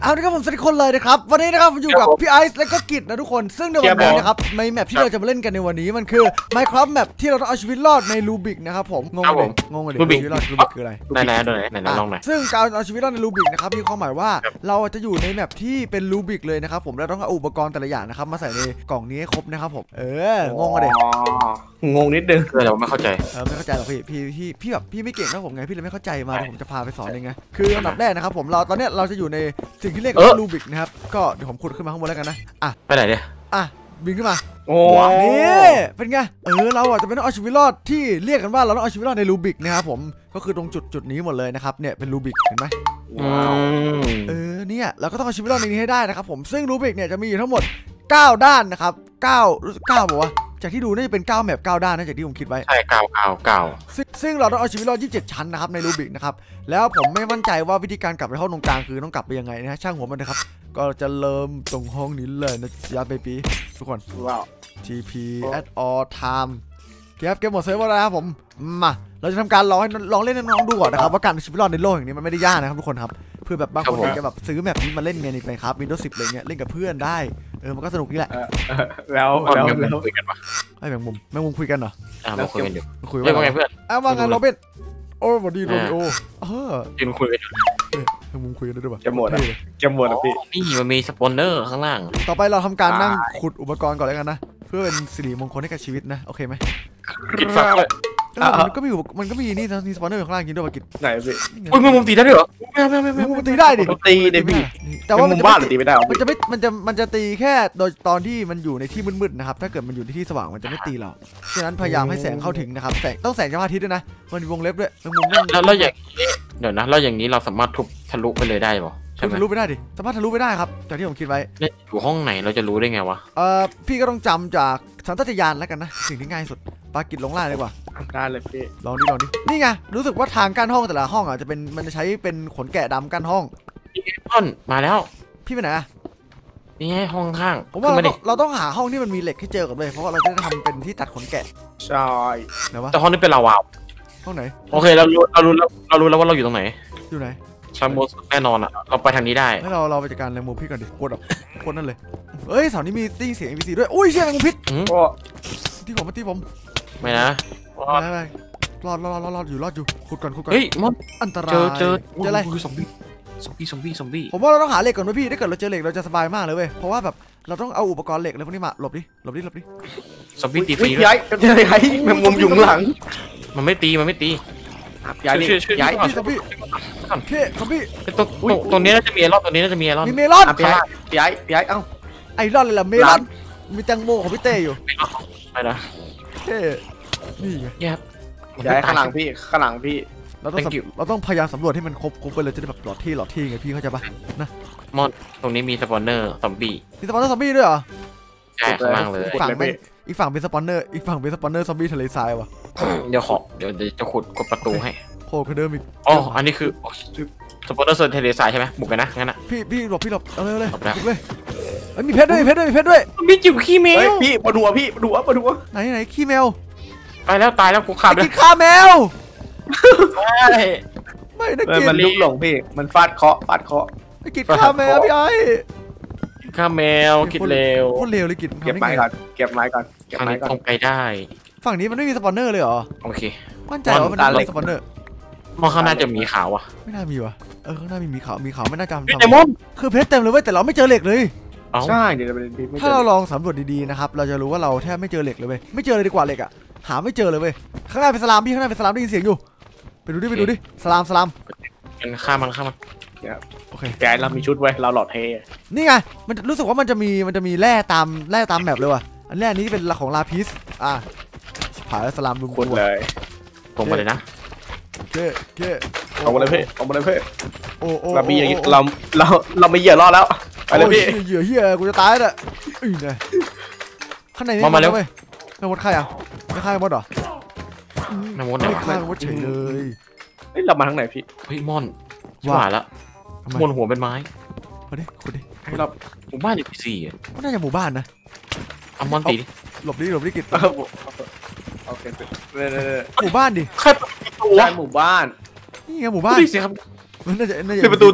เอาละครับผมสวัสดีคนเลยนะครับวันนี้นะครับผมอยู่กับพี่ไอซ์และก็กิจนะทุกคนซึ่งในวันนี้นะครับในแมปที่เราจะมาเล่นกันในวันนี้มันคือ Minecraft แมปที่เราต้องเอาชีวิตรอดในรูบิกนะครับผมงงเลยรูบิกคืออะไรไหนลองหน่อยซึ่งการเอาชีวิตรอดในรูบิกนะครับมีความหมายว่าเราจะอยู่ในแมปที่เป็นรูบิกเลยนะครับผมเราต้องเอาอุปกรณ์แต่ละอย่างนะครับมาใส่ในกล่องนี้ให้ครบนะครับผมงงเลยงงนิดนึงเราไม่เข้าใจไม่เข้าใจหรอกพี่แบบพี่ไม่เก่งนะผมไงพี่เลยไม่เข้าใจมาผมจะพาไปสอนเองไงคืออันดับแรกนะครับผมตอนนี้เราจะอยู่ในสิ่งที่เรียกว่ารูบิกนะครับก็เดี๋ยวผมขุดขึ้นมาข้างบนแล้วกันนะไปไหนเนี่ยบินขึ้นมาโอ้นี่เป็นไงเราจะเป็นต้องเอาชีวิตรอดที่เรียกกันว่าเราต้องเอาชีวิตรอดในรูบิกนะครับผมก็คือตรงจุดนี้หมดเลยนะครับเนี่ยเป็นรูบิกเห็นไหมเนี่ยเราก็ต้องเอาชีวิตรอดในนี้ให้ได้นะครับผมซึ่งรูบิกเนี่ยจะมีอยู่ทั้งหมด9ด้านนะครับ9บอกว่าจากที่ดูน่าจะเป็น9แมป9ด้านนะจากที่ผมคิดไว้ใช่9 ซึ่งเราต้องเอาชีวิตรอด27ชั้นนะครับในรูบิกนะครับแล้วผมไม่มั่นใจว่าวิธีการกลับไปห้องตรงกลางคือต้องกลับไปยังไงนะช่างหัวมันนะครับก็จะเริ่มตรงห้องนี้เลยนะจ๊ะเบบี้ทุกคนว้าว TP at all time เก็บหมดเซิร์ฟเวอร์แล้วครับผมมาเราจะทำการลองเล่นให้น้องดูก่อนนะครับว่าการชีวิตรอดในโลกอย่างนี้มันไม่ได้ยากนะครับทุกคนครับเพื่อแบบบางคนจะแบบซื้อแมปนี้มาเล่นไงนี่ไปครับ Windows 10อะไรเงี้ยเล่นกับเพื่อนได้มันก็สนุกนี่แหละแล้วคุยกันปะไอ้แมงมุมคุยกันเหรอมาคุยกันอยู่คุยว่าไงเพื่อนว่าไงโรเบิร์ตโอ้สวัสดีโรบิโอยืนคุยกันอยู่แมงมุมคุยกันได้ด้วยป่ะจะหมดอ่ะพี่นี่มันมีสปอนเนอร์ข้างล่างต่อไปเราทำการนั่งขุดอุปกรณ์ก่อนแล้วกันนะเพื่อเป็นสิริมงคลให้กับชีวิตนะโอเคไหมกินฟักเลยมันก็มีนี่นะมีสปอนเนอร์ข้างล่างกินด้วยป่ะกิจไหนพี่อุ้ยมึงตีได้ด้วยเหรอไม่ตีได้ดิตีได้พี่แต่ว่ามันบ้านตีไม่ได้มันจะตีแค่โดยตอนที่มันอยู่ในที่มืดๆนะครับถ้าเกิดมันอยู่ในที่สว่างมันจะไม่ตีเราฉะนั้นพยายามให้แสงเข้าถึงนะครับต้องแสงจากพระอาทิตย์ด้วยนะมันมีวงเล็บด้วยมุมแล้วอย่างนี้เดี๋ยวนะแล้วอย่างนี้เราสามารถทุบทะลุไปเลยได้ป่ะใช่ไหมทะลุไปได้ดิสามารถทะลุไปได้ครับจากที่ผมคิดไว้อยู่ห้องไหนเราจะรู้ได้ไงวะพี่ก็ต้องจำจากสัญชาตญาณแล้วกันนะสิ่งที่ง่ายสุดปากิจลงล่างดีกว่าได้เลยพี่ลองดินี่ไงรู้สึกว่าทางกั้นห้องแต่ละห้องมันจะใช้เป็นขนแกะดำกั้นห้องต้นมาแล้วพี่ไปไหนนี่ให้ห้องข้างผมว่าเราต้องหาห้องที่มันมีเหล็กให้เจอก่อนเลยเพราะว่าเราจะทำเป็นที่ตัดขนแกะใช่ไหนวะแต่ห้องนี้เป็นลาวาห้องไหนโอเคเรารู้แล้วว่าเราอยู่ตรงไหนอยู่ไหนชั้นบนแน่นอนอ่ะเราไปทางนี้ได้ให้เราไปจัดการแรงมูพี่ก่อนดิกดนั่นเลยเอ้ยเสานี้มีตีเสียง NPC ด้วยอุ้ยเชี่ยแรงมูพิษที่ผมไม่นะรอดอยู่ขุดก่อนเฮ้ยมันอันตรายเจออะไรซอมบี้ผมว่าเราต้องหาเหล็กก่อนนะพี่ถ้าเกิดเราเจอเหล็กเราจะสบายมากเลยเว้ยเพราะว่าแบบเราต้องเอาอุปกรณ์เหล็กอะไรพวกนี้มาหลบดิซอมบี้ตีฟรีย้ายแมงมุมอยู่ข้างหลังมันไม่ตีย้ายซอมบี้ตรงนี้น่าจะมีไอรอนมีเมลอนย้ายเอ้าไอรอนเลยล่ะเมลอนมีแตงโมของพี่เต้อยู่ไปนะเต้นี่ไงย้ายข้างหลังพี่เราต้องพยายามสำรวจให้มันครบไปเลยจะได้แบบหลอดที่ไงพี่เข้าใจปะนะมอนตรงนี้มีสปอนเนอร์ซอมบี้มีสปอนเนอร์ซอมบี้ด้วยเหรอใช่ข้างล่างเลยอีกฝั่งเป็นสปอนเนอร์ซอมบี้ทะเลทรายวะเดี๋ยวจะขุดกดประตูให้โผล่คือเดิมอีกอันนี้คือสปอนเนอร์ทะเลทรายใช่ไหมบุกกันนะงั้นนะพี่หลบเอาเลยมีเพชรด้วยมีจิ๋วขี้แมวพี่มาดูไหนขี้แมวไปแล้วตายแล้วกูขาดเลยกินข้าแมวไม่นะกินมันลุกหลงพี่มันฟาดเคาะไอ้กินข้าแมวพี่ไอ้ข้าแมวคิดเร็วพูดเร็วเลยกินเก็บไม้ก่อนตรงไปได้ฝั่งนี้มันไม่มีสปอนเนอร์เลยเหรอโอเคมั่นใจว่ามันมีสปอนเนอร์มองข้างหน้าจะมีขาวอ่ะไม่น่ามีวะข้างหน้ามีขาวไม่น่าจำเดมอนคือเพชรเต็มเลยเว้ยแต่เราไม่เจอเหล็กเลยใช่เดี๋ยวถ้าเราลองสำรวจดีๆนะครับเราจะรู้ว่าเราแทบไม่เจอเหล็กเลยเว้ยไม่เจอเลยดีกว่าเหล็กอ่ะหาไม่เจอเลยเว้ยข้างหน้าเป็นสลามพี่ได้ยินเสียงอยู่ไปดูดิสลามมันฆ่ามันโอเคแกเรามีชุดไว้เราหลอดเทนี่ไงมันรู้สึกว่ามันจะมีแร่ตามแมปเลยว่ะอันแรกนี้เป็นของลาพิสผ่านสลามลุงคนเลยตรงไปเลยนะเก้เอามาเลยเพ่โอ้เรามีอย่างนี้เราไม่เหยื่อรอดแล้วไปเลยพี่เหยื่อกูจะตายแล้วเนี่ยข้างในนี่มาแล้วเว้ยไม่หมดใครไม่ฆ่ามดหรอไม่หมดเฉยเลยเรามาทางไหนพี่เฮ้ยม่อนว่าแล้วบนหัวเป็นไม้คนดิเราหมู่บ้านอยู่ที่สี่ก็น่าจะหมู่บ้านนะเอาม่อนตีหลบดิกิจโอเคหมู่บ้านดิใช่หมู่บ้านนี่ไงหมู่บ้านดิสิครับมันน่าจะปิดประตู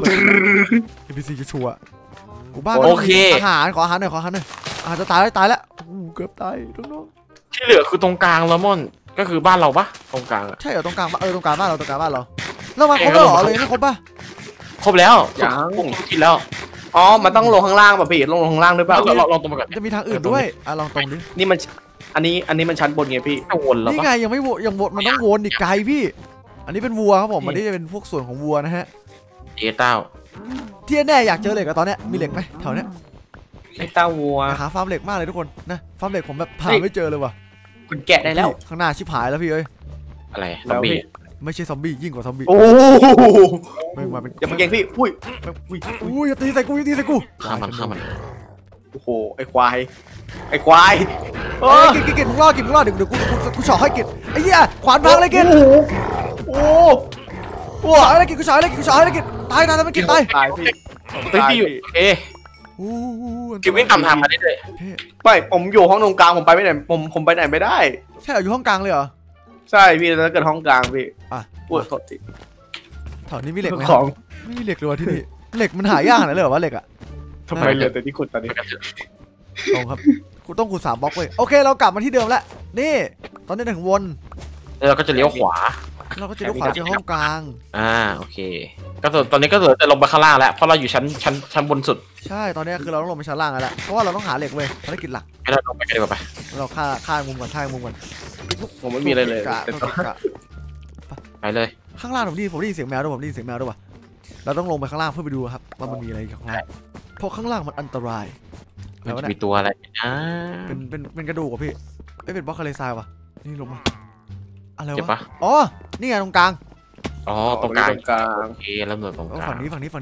NPC ชัวร์กูบ้าโอเคอาหารขออาหารหน่อยอาจจะตายแล้วเกือบตายน้องที่เหลือคือตรงกลางแล้วม่อนก็คือบ้านเราปะตรงกลางอะใช่เหรอตรงกลางตรงกลางบ้านเราแล้วมาครบแล้วเหรอเลยไม่ครบป่ะครบแล้วยังผมกินแล้วอ๋อมันต้องลงข้างล่างป่ะพี่ลงข้างล่างด้วยเปล่าลองตรงไปก่อนจะมีทางอื่นด้วยลองตรงดินี่มันอันนี้มันชั้นบนไงพี่จะวนแล้วนี่ปะไงยังไม่ยังวนมันต้องวนอีกไกลพี่ อันนี้เป็นวัวครับผมอันนี้จะเป็นพวกส่วนของวัวนะฮะเต้าที่แน่อยากเจอเหล็กอะตอนเนี้ยมีเหล็กไหมแถวเนี้ยไอ้เต้าวัวหาฟาร์มเหล็กมากเลยทุกคนนะฟาร์มเหล็กผมแบบหาเฮ้ยไม่เจอเลยว่ะคุณแกะได้แล้วข้างหน้าชิบหายแล้วพี่เอ้ยอะไรซแล้อมวบี้พี่ไม่ใช่ซอมบี้ยิ่งกว่าซอมบี้โอ้โหไม่มาเป็นอย่ามาเก่งพี่อุ้ยอุ้ยอย่าตีใส่กูข้ามมันโอ้โหไอ้ควายเอเอ้อยกินมึงรอดเดี๋ยวกูเฉาะให้กินไอ้เหี้ยขวานพังเลยกินโอ้กูเฉาะให้กินตายไม่กินตายตายพี่เฮ้ยพี่อยู่โอเคกินวิ่งตามทางมาได้เลยไม่ผมอยู่ห้องตรงกลางผมไปไม่ไหนผมไปไหนไม่ได้ใช่เหรออยู่ห้องกลางเลยเหรอใช่พี่แล้วเกิดห้องกลางพี่อ่ะปวดโทษทีแถวนี้มีเหล็กไหมของไม่มีเหล็กเลยที่นี่เหล็กมันหายากนะเลยเหรอวะเหล็กอะทำไมเหลือแต่ที่ขุดตอนนี้ตรงครับกูต้องขุด3 บล็อกเว้ยโอเคเรากลับมาที่เดิมแล้วนี่ตอนนี้ถึงวนแล้วเราก็จะเลี้ยวขวาเราก็จะเลี้ยวขวาเจอห้องกลางโอเคก็ตอนนี้ก็เหลือแต่ลงไปข้างล่างแล้วเพราะเราอยู่ชั้นบนสุดใช่ตอนนี้คือเราต้องลงไปชั้นล่างแล้วเพราะว่าเราต้องหาเหล็กเว้ยภารกิจหลักให้เราลงไปกันดีกว่าไปเราฆ่ามุมก่อนผมไม่มีอะไรเลยกะไปเลยข้างล่างผมได้ยินเสียงแมวด้วยว่ะเราต้องลงไปข้างล่างเพื่อไปดูครับว่ามันมีอะไรอยู่ข้างล่างเพราะข้างล่างมันอันตรายมันจะมีตัวอะไรนะเป็นกระดูกอ่ะพี่ไม่เป็นบล็อกคาเลทรายว่ะนี่ลงมาอะไรเจ็บวะปะอ๋อนี่ไงตรงกลางอ๋อตรงกลางกลางโอเคแล้วเหมือนตรงกลางฝั่งนี้นี่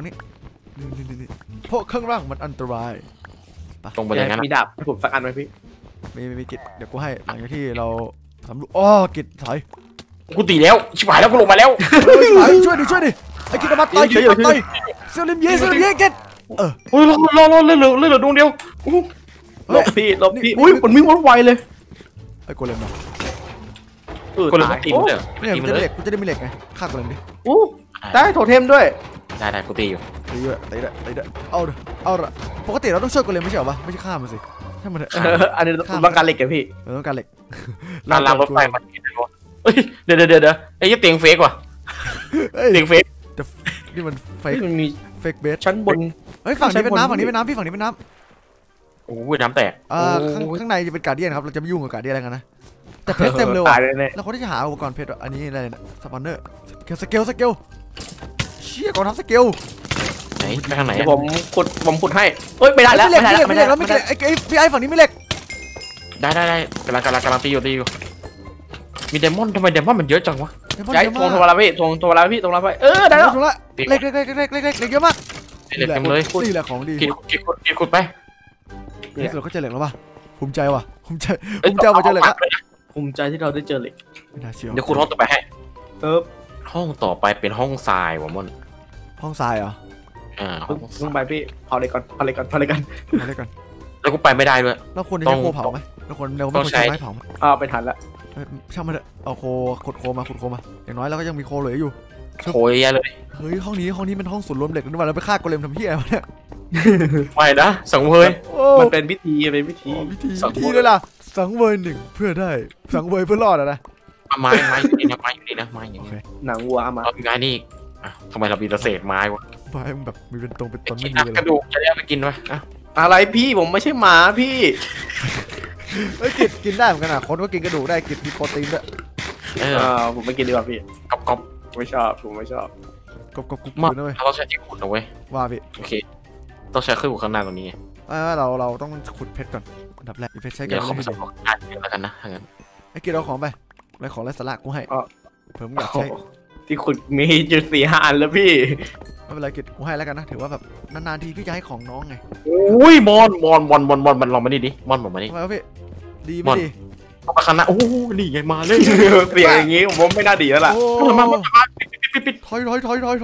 เพราะข้างล่างมันอันตรายตรงไปเลยงั้นมีดาบให้ผมสักอันไหมพี่มีกิจเดี๋ยวกูให้หลังจากที่เราสำรวจกิจถอยกูตีแล้วชิบหายแล้วกูลงมาแล้วช่วยดิไอ้กิจมาต่อยเซลิมเย่กิจเฮ้ยรอเลือดดวงเดียวหลบพี่อุ้ยมันวิ่งวนไวเลยไอ้โกเลมกูเลยตีมันเลยเนี่ยกูจะได้เหล็กไงฆ่าโกเลมดิอู้ได้โทเทมด้วยได้กูตีอยู่ตีด้วยเอาปกติเราต้องช่วยโกเลมไม่ใช่เหรอวะไม่ใช่ฆ่ามันสิใช่มันเถอะอันนี้ต้องการเหล็กแกพี่ต้องการเหล็กรางรถไฟมันเฮ้ยเดี๋ยวไอ้ยี่เตียงเฟกว่ะเตียงเฟกนี่มันเฟกมันมีเบสชั้นบนเฮ้ยฝั่งนี้เป็นน้ำพี่ฝั่งนี้เป็นน้ำโอ้ยน้ำแตกข้างในจะเป็นการเดียนครับเราจะไม่ยุ่งกับการเดียนอะไรกันนะแต่เพชรเต็มเลยว่ะตายแน่แล้วคนที่จะหาอุปกรณ์เพชรอันนี้อะไรนะสปอนเนอร์สเกลเชี่ยกองทัพสเกลไหนไปทางไหนเดี๋ยวผมขุดให้เฮ้ยไม่ได้แล้วไม่เหล็กไอ้พี่ฝั่งนี้ไม่เหล็กได้กำลังตีอยู่มีเดมอนทำไมเดมอนมันเยอะจังวะย้ายทงเวลาพี่ทงเวลาพี่ตรงนั้นไปได้แล้วถูกละเหล็กเยอะมากเหล็กเต็มเลยนี่แหละของดีกินขุดไปนี่เราก็เจอเหล็กแล้วป่ะภูมิใจว่ะภูมิใจมาเจอเหล็กละภูมิใจที่เราได้เจอเหล็กไม่น่าเชื่อเดี๋ยวคุณห้องต่อไปให้เห้องต่อไปเป็นห้องทรายว่ะมอนห้องทรายเหรอห้องพิ่งไปพี่เผาเลยก่อนมาเลยก่อนแล้วกูไปไม่ได้ด้วยเราควรจะใช้โคเผาไหมเราควรใช้ไม้เผาไปทันละช่างมันเถอะเอาขุดโคมาอย่างน้อยเราก็ยังมีโคเหลืออยู่โอยแย่เลยเฮ้ยห้องนี้เป็นห้องศูนย์รวมเหล็กนึกว่าเราไปฆ่าโกเลมทำเหี้ยอะไรเนี่ยไม่นะสังเวยมันเป็นพิธีวิธีเลยล่ะสังเวย1เพื่อได้สังเวยเพื่อรอดนะไม้อยู่นี่นะไม้อย่างนี้หนังวัวมาเอาไม้นี่ทำไมเรามีแต่เศษไม้วะไม้มันแบบมีเป็นตรงเป็นต้นกิไม่นมีเลยกระดูกจะได้ไปกินไหมอะไรพี่ผมไม่ใช่หมาพี่เฮ้ยกินได้เหมือนกันนะคนก็กินกระดูกได้กินมีโปรตีนด้วยผมไม่กินดีกว่าพี่กรอบไม่ชอบผมไม่ชอบกบมากนะเว้ยเราใช้ที่ขุดนะเว้ยว่าพี่โอเคต้องใช้เครื่องขุดข้างหน้าตรงนี้เราต้องขุดเพชรก่อนอันดับแรกเพชรใช้กัเดี๋นยวขอไม่ไปดีสำรวจการเงินแล้วกันนะถ้างั้นไอ้กินเอาของไปอะไรของไรสาระกูให้เพิ่มอยากใช้ที่ขุดมีจุด4 5 อันแล้วพี่ไม่เป็นไรกินกูให้แล้วกันนะถือว่าแบบนานๆทีพี่จะให้ของน้องไงอุ้ยมอนมันลองมาดิมอนผมมาดิทำไมวะพี่ดีไม่ดีเข้ามาข้างหน้าโอ้นี่ไงมาเลยเสียงอย่างงี้ผมไม่น่าดีแล้วล่ะโอ้มาปิดถอยนี้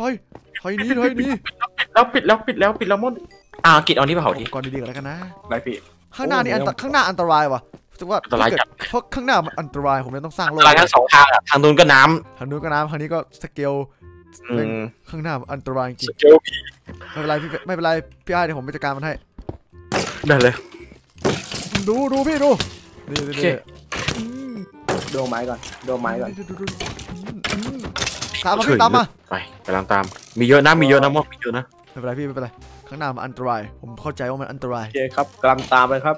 ปิดแล้วมอนกิดเอานี่ไปเผาดิก่อนดีๆกันแล้วกันนะไรพี่ข้างหน้านี่ข้างหน้าอันตรายว่ะรู้สึกว่าอันตรายจัดเพราะข้างหน้ามันอันตรายผมเลยต้องสร้างโลกรายงาน2 ทางทางนู้นก็น้ำทางนู้นก็น้ำทางนี้ก็สเกลข้างหน้าอันตรายจริงสเกลผีไม่เป็นไรพี่ไม่เป็นไรพี่ไอ้เดี๋ยวผมไปจัดการมันให้ได้เลยดูพี่ดูนี่โอเคโดนไม้ก่อนโดนไม้ก่อนตามมาพี่ตามมาไปกำลังตามมีเยอะนะมีเยอะนะมดมีเยอะนะไม่เป็นไรพี่ไม่เป็นไรข้างหน้ามันอันตรายผมเข้าใจว่ามันอันตรายโอเคครับกำลังตามไปครับ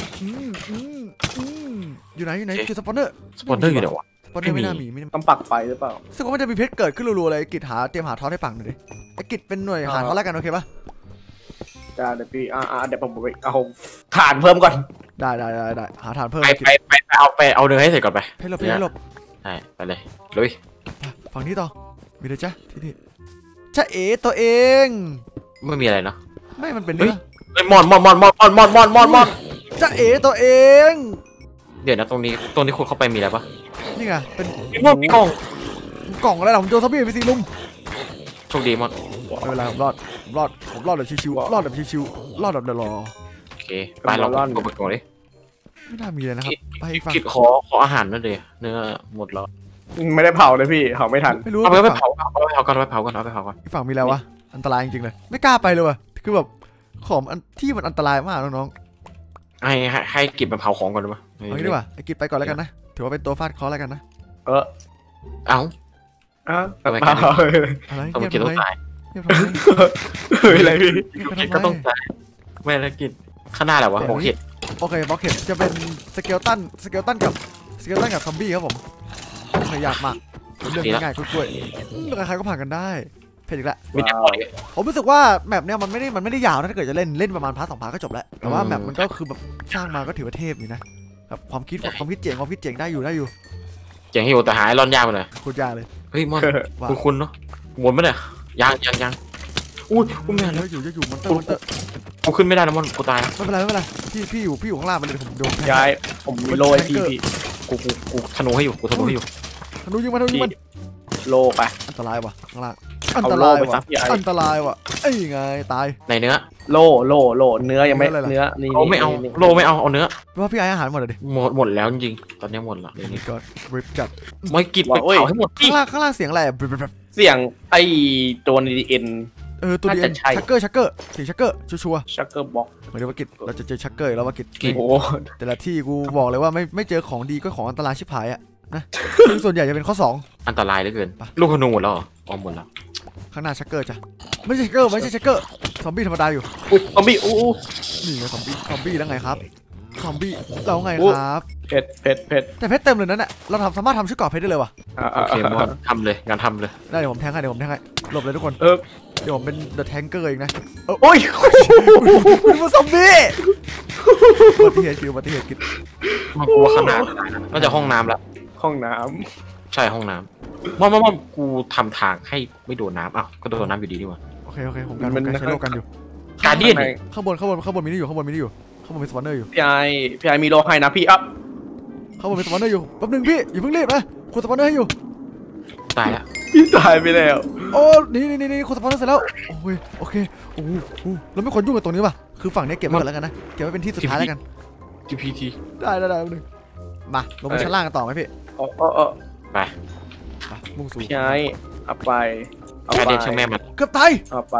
อยู่ไหนคือสปอนเนอร์สปอนเนอร์อยู่ไหนวะสปอนเนอร์ไม่น่ามีต้องปักไฟหรือเปล่าซึ่งว่ามันจะมีเพชรเกิดขึ้นรัวๆเลยกิจเตรียมหาท้อให้ปังหน่อยดิไอ้กิจเป็นหน่วยหาท้อแล้วกันโอเคปะได้เดี๋ยวพี่เดี๋ยวผมไปเอาถ่านเพิ่มก่อนได้หาฐานเพิ่มไปเอาเนื้อให้เสร็จก่อนไปให้หลบให้หลบใช่ไปเลยลุยฝั่งนี้ต่อมีเลยจ้ะที่นี่จ้าเอ๋ตัวเองไม่มีอะไรเนาะไม่มันเป็นเนื้อไอ้มอนจ้าเอ๋ตัวเองเดี๋ยวนะตรงนี้คุณเข้าไปมีอะไรปะนี่ไงเป็นมีกล่องกล่องอะไรล่ะผมโดนซอมบี้ไปสิลุมโชคดีมอนไม่เป็นไรผมรอดแบบชิวๆรอดแบบชิวๆรอดแบบเดรอโอเคไปลองกดไปก่อนดิไม่น่ามีเลยนะครับไปฟังกิดขออาหารนั่นเลยเนื้อหมดแล้วไม่ได้เผาเลยพี่เผาไม่ทันไม่รู้เอาไปฝั่งเผาก่อนอีกฝั่งมีแล้ววะอันตรายจริงๆเลยไม่กล้าไปเลยว่ะคือแบบของอันที่มันอันตรายมากน้องให้กิดมาเผาของก่อนได้ปะๆเอางี้ดีกว่าไอ้กิจไปก่อนแล้วกันนะถือว่าเป็นตัวฟาดเคอแล้วกันนะเอ้าอะไรต้องเงียบกินทำต้อไมงตายเงียบทำไมเฮ้ยอะไรพี่เงียบกิดทำก็ไมต้องตายไม่แล้วกินข้างหน้าแหละวะโอเคโอเคบล็อกเห็ดจะเป็นสเกลตันกับซอมบี้ครับผมไม่ยากมากเรื่องง่ายๆกล้วยๆใครๆก็ผ่านกันได้เพจอีกแล้วมีแต่พอดีผมรู้สึกว่าแมปเนี้ยมันไม่ได้ยาวนะถ้าเกิดจะเล่นประมาณพาร์ท2 พาร์ทก็จบแล้วแต่ว่าแมปมันก็คือแบบสร้างมาก็ถือว่าเทพอยู่นะแบบความคิดเจ๋งได้อยู่เจ๋งให้อยู่แต่หายร้อนยากไปหน่อยโคตรยากเลยเฮ้ยมอนว่าคุณเนาะหมดไหมเนี่ยยังอุ้ยไม่ทันแล้แล้ววอยู่มอนเตอร์กูขึ้นไม่ได้นะมอนกูตายนะไม่เป็นไรพี่อยู่ข้างล่างมันเลยผมโดนย้ายผมมีโลไอพี่กูธนูให้อยู่ธนูให้อยู่ธนูยิงมันโลไปอันตรายว่ะข้างล่างเอาโล่ไปซับพี่ไอ้อันตรายว่ะไอ้ไงตายในเนื้อโลเนื้อยังไม่เนื้อนี่โอ้ไม่เอาโลไม่เอาเอาเนื้อว่าพี่ไอ้อาหารหมดเลยดิหมดแล้วจริงๆตอนนี้หมดละเดี๋ยวนี้ก็ริบจัดไม่กิดไปเผาให้หมดที่ข้างล่างเสียงอะไรเสียงไอตัวนีเอ็นตัวเดียวน่าจะใช่ชักเกอร์เสียงชักเกอร์ชัวร์ชักเกอร์บ็อกหมายถึงว่ากิจเราจะเจอชักเกอร์แล้วว่ากิจโอ้แต่ละที่กูบอกเลยว่าไม่เจอของดีก็ของอันตรายชิบหายอะนะซึ่งส่วนใหญ่จะเป็นข้ออันตรายเหลือเกินลูกธนูหมดแล้วหมดแล้ว 2ข้างหน้าชักเกอร์จ้ะไม่ใช่ชักเกอร์ซอมบี้ธรรมดาอยู่อุ้ยซอมบี้อู้นี่ไงซอมบี้แล้วไงครับซอมบี้เราไงครับเพชรแต่เพชรเต็มเลยนั่นแหละเราสามารถทำชุดเกราะเพชรได้เลยว่ะโอเคมอนทำเลยงานทำเลยได้เดี๋ยวผมแทงให้หลบเลยทุกคนเดี๋ยวผมเป็นเดอะแทงเกอร์เองนะโอ้ยเป็นซอมบี้อุบัติเหตุกิจมันกลัวขนาดน่าจะห้องน้ำละห้องน้ใช่ห้องน้ำมอนกูทำทางให้ไม่โดนน้ำอ้าวก็โดนน้ำอยู่ดีนี่หว่าโอเคผมการใช้โลกันอยู่การเดียนข้างบนมีนี่อยู่ข้างบนมีสปอนเนอร์อยู่พี่ไอมีโลให้นะพี่อัพข้างบนมีสปอนเนอร์อยู่แป๊บนึงพี่อย่าเพิ่งรีบนะคุณสปอนเนอร์ให้อยู่ตายละพี่ตายไปแล้วโอ้นี่คุณสปอนเนอร์เสร็จแล้วโอเคเราไม่ควรยุ่งกับตรงนี้ป่ะคือฝั่งนี้เก็บไว้ก่อนแล้วกันนะเก็บไว้เป็นที่สุดท้ายแล้วกัน GPT ได้แป๊บนึงมาลงไปชั้นล่างกันต่อไหมพี่ไปมุ่งสู่พี่ไอเอาไปการเดียนช่างแม่มันเกือบตายเอาไป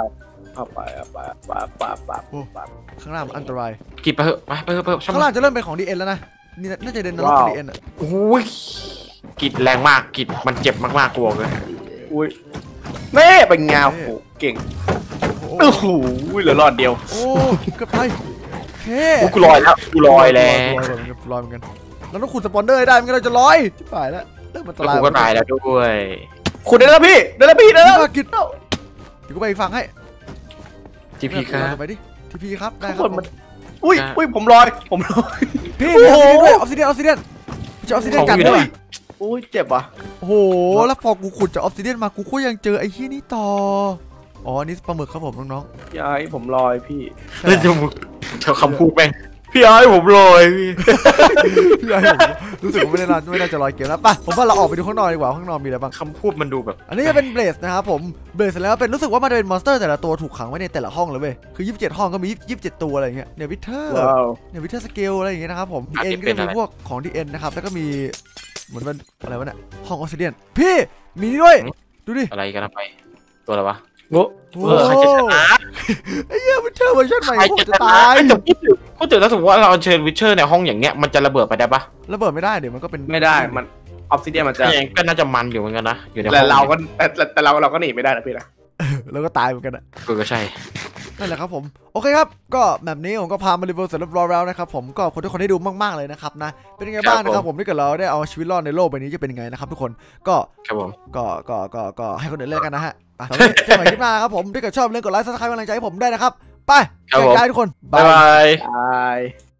ข้างล่างมันอันตรายกินไปเถอะไปเถอะช่างข้างล่างจะเริ่มเป็นของดีเอ็นแล้วนะนี่น่าจะเดินนรกของดีเอ็นอ่ะโอ้ยกิดแรงมากกิดมันเจ็บมากๆกลัวเลยอุ้ยแม่เป็นเงาโอ้เก่งโอ้โหเหลือรอดเดียวโอ้เกือบตายโอเคกูลอยแล้วลอยเหมือนกันเราต้องขุดสปอนเนอร์ให้ได้ไม่งั้นเราจะลอยชิบหายแล้วเริ่มอันตรายกูก็ตายแล้วด้วยขุดได้แล้วพี่ได้แล้วกินเดี๋ยวกูไปอีกฝั่งให้ทีพีครับไปดิทีพีครับได้คครันบมันอุ้ยผมลอยพี่โอ้โหออฟซิเดียนจะออฟซิเดียนกันด้วยอุ้ยเจ็บว่ะโอ้โหแล้วพอกูขุดจากออฟซิเดียนมากูก็ยังเจอไอ้ที่นี่ต่ออ๋อนี่ปลาหมึกครับผมน้องพี่ไอผมลอยพี่ๆเฮ้ยจมูกเธอคำพูดแม่งพี่ไอ้ผมลอยพี่พี่ไอ้ผมรู้สึกว่าไม่น่าจะลอยเกมแล้วป่ะผมว่าเราออกไปดูข้างนอกดีกว่าข้างนอกมีอะไรบ้างคำพูดมันดูแบบอันนี้จะเป็นเบสนะครับผมเบสเสร็จแล้วเป็นรู้สึกว่ามันจะเป็นมอนสเตอร์แต่ละตัวถูกขังไว้ในแต่ละห้องเลยเว้ยคือ27ห้องก็มี27ตัวอะไรอย่างเงี้ยเนี่ยวิเทอร์ว้าวเนี่ยวิเทอร์สเกลอะไรอย่างเงี้ยนะครับผมดีเอ็นก็จะมีพวกของดีเอ็นนะครับแล้วก็มีเหมือนเป็นอะไรวะเนี่ยห้องออสเซียนพี่มีนี่ด้วยดูดิอะไรกันไปตัวอะไรวะงูโอ้ใครจะชนะไอ้เหี้ยวิเชอร์เวอร์ชันใหม่ใครผมจะจะชนะตายแต่พูดถึงถ้าสมมติว่าเราเชิญวิเชอร์ในห้องอย่างเงี้ยมันจะระเบิดไปได้ปะระเบิดไม่ได้เดี๋ยวมันก็เป็นไม่ได้มันออฟซิเดียมันจะก็น่าจะมันอยู่เหมือนกันนะอยู่ในห้แต่องเราก็แต่เราก็หนีไม่ได้นะพี่นะแล้วก็ตายเหมือนกันอะก็ใช่นั่นแหละครับผมโอเคครับก็แบบนี้ผมก็พามารีวิวเสร็จเรียบร้อยแล้วนะครับผมก็ขอบคุณทุกคนที่ดูมากๆเลยนะครับนะเป็นยังไงบ้างนะครับผมถ้าเกิดเราได้เอาชีวิตรอดในโลกใบนี้จะเป็นยังไงนะครับทุกคนก็ครับผมก็ให้คนอื่นเล่นกันนะฮะไปเจอกันใหม่คลิปหน้าครับผมถ้าเกิดชอบเล่นกดไลค์ซับสไครป์กำลังใจให้ผมได้นะครับไปแยกย้ายทุกคนบ๊ายบายตาย